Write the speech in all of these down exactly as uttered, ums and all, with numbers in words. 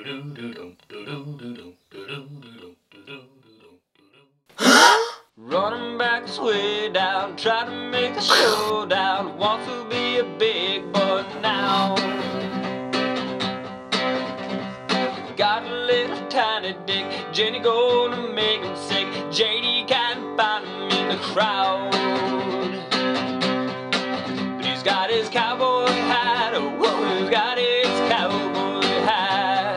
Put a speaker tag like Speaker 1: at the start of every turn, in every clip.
Speaker 1: Running back this way down, trying to make the showdown. Wants to be a big boy now. Got a little tiny dick, Jenny gonna make him sick. J D can't find him in the crowd, but he's got his cowboy hat. Oh, whoa, he's got his cowboy hat.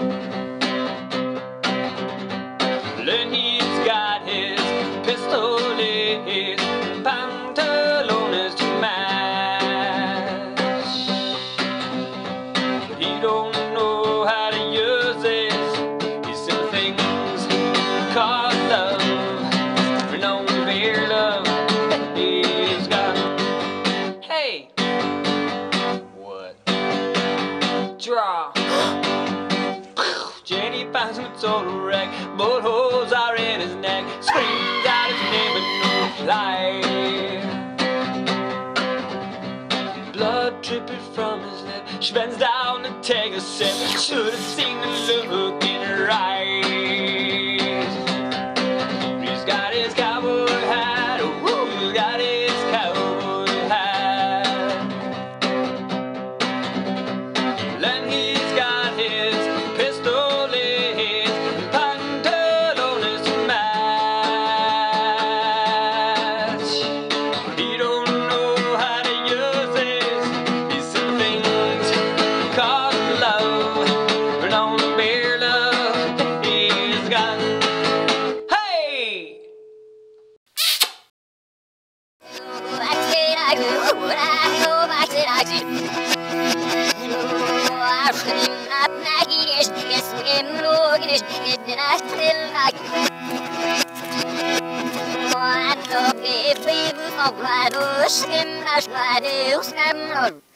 Speaker 1: Then he's got his pistol, his pantalones to match, but he don't know how to use this. These simple things called love, for no mere love. He's got, hey, what? Draw. Jenny finds him a total wreck. Bullet holes are in his neck. Screams out his name but no reply. Blood dripping from his lip. She bends down to take a sip. Should have seen the look in her eyes. He's got his cowboy hat. Oh, he's got his cowboy hat. Then he's got his pistol.
Speaker 2: If we move on, I do skim, I do skim,